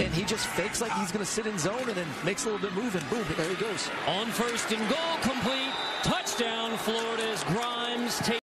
and he just fakes like he's going to sit in zone and then makes a little bit move, and boom, there he goes. On 1st and goal, complete. Touchdown, Florida's Grimes.